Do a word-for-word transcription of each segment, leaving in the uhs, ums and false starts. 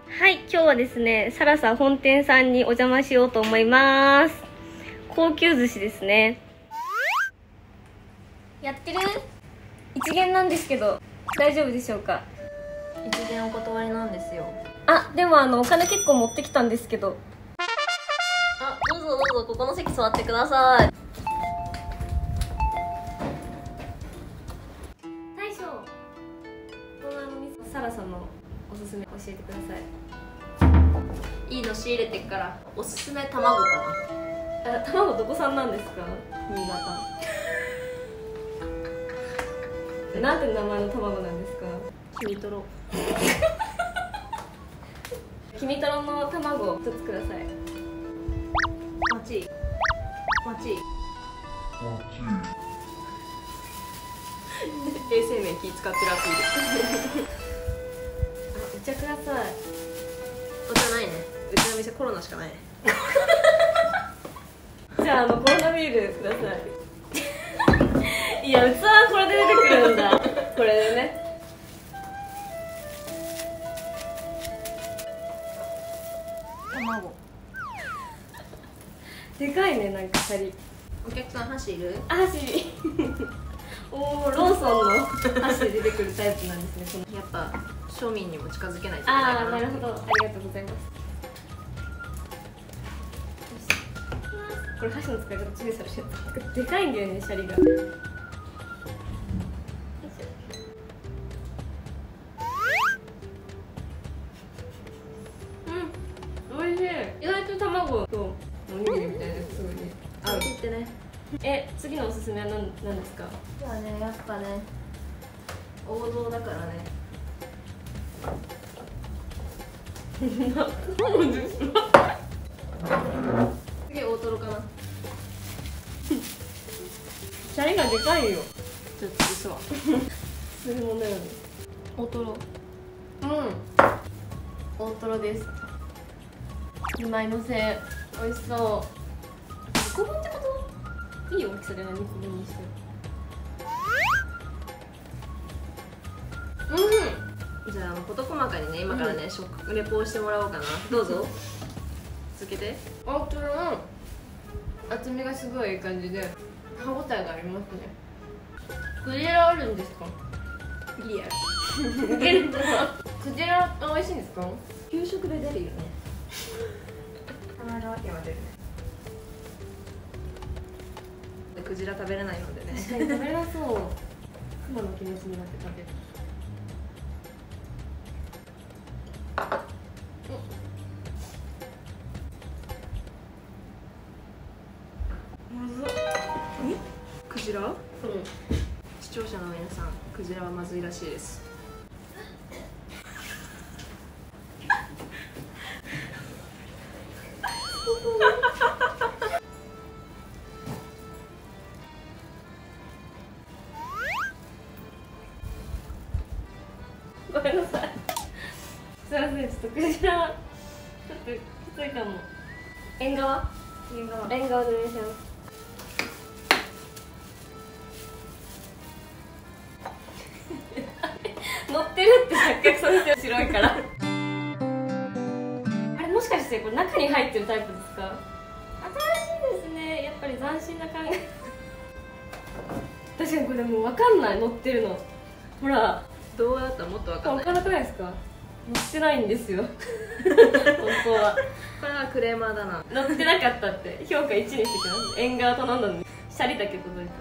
はい、今日はですね、サラサ本店さんにお邪魔しようと思います。高級寿司ですね。やってる？一元なんですけど大丈夫でしょうか？ 一元お断りなんですよ。 あ、でもあのお金結構持ってきたんですけど。 あ、どうぞどうぞ、ここの席座ってください。 大将、このあの店サラさんのおすすめ教えてください。 いいの仕入れてっから。おすすめ卵かあ、卵どこ産なんですか？新潟。なんて名前の卵なんですか？ な。君とろ。 君とろの卵を一つください。 マチマチ衛生面気使ってるアピール。 あ、お茶ください。 お茶ないね。うちの店コロナしかないね。 じゃあ、あのコロナビールください。いや、器はこれで出てくるんだ。これでね。 卵でかいね、なんかシャリ。 お客さん箸いる？ あ、箸。おお、ローソンの箸で出てくるタイプなんですね。このやっぱ庶民にも近づけないといけないああ、 かな。 なるほど、ありがとうございます。これ箸の使い方注意されてる。でかいんだよね、シャリが。うん、おいしい。意外と卵とおにぎりみたいなやつすごいね。 あ、切ってね。 え、次のおすすめは何、何ですか？ じゃあね、やっぱね、王道だからね。次大トロかな。 シャリがでかいよ。 ちょっと実はそういうものよね。 大トロ。 うん、大トロです。にまいのせ、美味しそう。にこぶんってこと？いい大きさじゃない？にこぶんにして。うん。 じゃあ、あの事細かにね、今からね、食レポをしてもらおうかな。どうぞ続けて。 大トロの厚みがすごいいい感じで歯ごたえがありますね。クジラあるんですか？ ギリアル。 クジラ美味しいんですか？ 給食で出るよね。神奈川県は出るね。クジラ食べれないのでね。 確かに食べれなそう。熊の気持ちになって食べる。 クジラ？ うん。 視聴者の皆さん、クジラはまずいらしいです。 ごめんなさい。すいません、ちょっとクジラちょっときついかも。縁側？ 縁側。 縁側でお願いします。乗ってるって錯覚させてる。白いからあれ、もしかしてこれ中に入ってるタイプですか？新しいですね。やっぱり斬新な考え。確かにこれもう分かんない、乗ってるの。ほら、 動画だったらもっと分かんない。 分からなくないですか？乗ってないんですよ本当は。 これはクレーマーだな。 乗ってなかったって評価いちにしてきます。縁側頼んだのにシャリだけ届い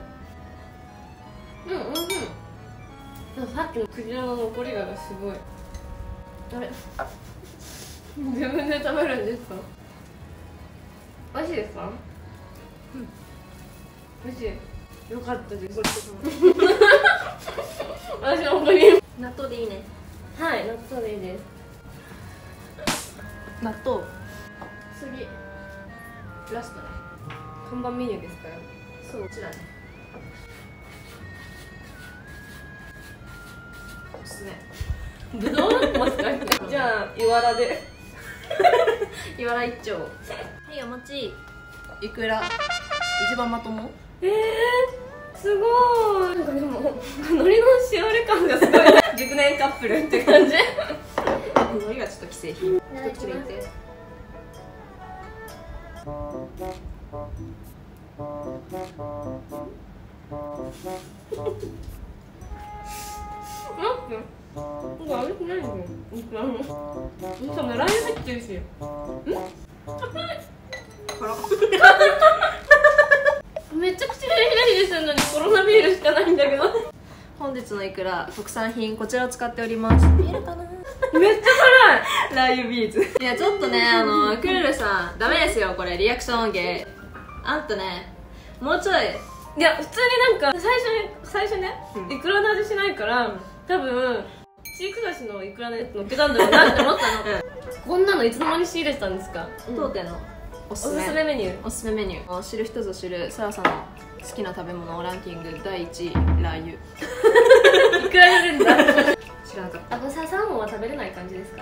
た。うん、うん、うん。さっきのクジラの残りががすごい。あれ自分で食べるんですか？美味しいですか？うん、美味しい。よかったです。私本当に納豆でいいね。 はい、納豆でいいです。 納豆。 次ラストね。 看板メニューですから。 そう、こちらね。おすすめ。 ぶどうもしかして。じゃあ、いわらで。 いわら一丁。はい、お待ち。いくら。一番まとも。 えー、すごい。なんかでも、海苔のしおれ感がすごい。熟年カップルって感じ。 海苔がちょっと既製品。どっちでいって。 待って、なんかあれしないのよ。あの、しかもラー油入ってるし。ん？めっちゃ口でヒラヒラするのにコロナビールしかないんだけど。 本日のイクラ特産品こちらを使っております。見えるかな。 めっちゃ辛い。ラー油ビーズ。 いやちょっとね、あのクルルさんダメですよこれ、リアクション芸。あんたね、もうちょい。 いや普通になんか最初に最初ね、うん、イクラの味しないから、うん、多分チーク菓子のイクラのやつ乗っけたんだろうなって思ったの、うん、こんなのいつの間に仕入れてたんですか？ 当店のおすすめおすすめメニュー。 おすすめメニュー。知る人ぞ知るさあさんの好きな食べ物ランキングだいいちい、ラー油。 いくらいるんだ。 知らなかった。 あ、これサーモンは食べれない感じですか？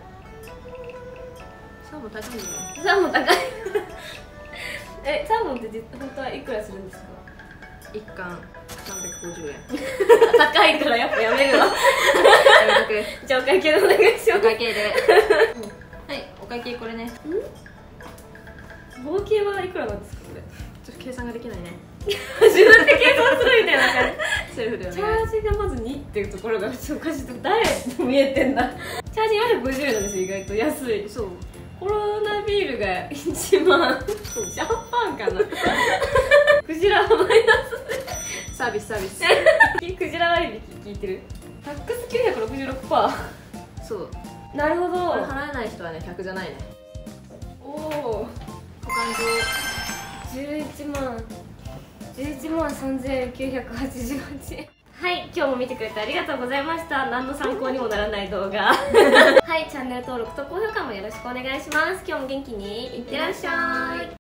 サーモン高いんだよ。 サーモン高い。え、サーモンって本当はいくらするんですか？ 一貫さんびゃくごじゅうえん。 高いからやっぱやめるわ。やめとく。じゃあお会計でお願いします。 お会計で。はい、お会計これね。ん？ 合計はいくらなんですかこれ？ ちょっと計算ができないね。 自分で計算するみたいな感じ。 セルフでお願い。 チャージがまずにっていうところがちょっとおかしい。誰って見えてんだ。チャージよんひゃくごじゅうえんなんですよ、意外と安い。そう。コロナビールがいちまん。シャンパンかな。クジラはマイナス。 サービスサービス。 クジラ割引聞いてる？タックスきゅうひゃくろくじゅうろくパーセント。 そう。 なるほど。 これ払えない人はね、客じゃないね。 おお。保管上。じゅういちまん。じゅういちまんさんぜんきゅうひゃくはちじゅうはちえん。はい、今日も見てくれてありがとうございました。何の参考にもならない動画。はい、チャンネル登録と高評価もよろしくお願いします。今日も元気にいってらっしゃい。